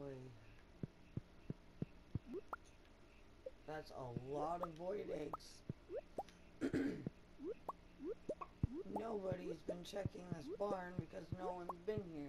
boy. That's a lot of void eggs. Nobody's been checking this barn because no one's been here.